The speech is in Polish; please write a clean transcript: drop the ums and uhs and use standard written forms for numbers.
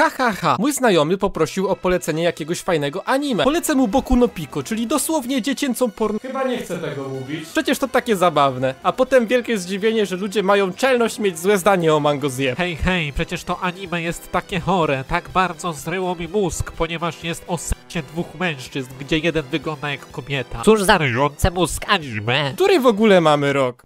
Ha. Mój znajomy poprosił o polecenie jakiegoś fajnego anime. Polecę mu Boku no Pico, czyli dosłownie dziecięcą porno. Chyba nie chcę tego mówić. Przecież to takie zabawne. A potem wielkie zdziwienie, że ludzie mają czelność mieć złe zdanie o Mango Ziem. Hej, przecież to anime jest takie chore, tak bardzo zryło mi mózg, ponieważ jest o seksie dwóch mężczyzn, gdzie jeden wygląda jak kobieta. Cóż za ryjące mózg anime. Który w ogóle mamy rok?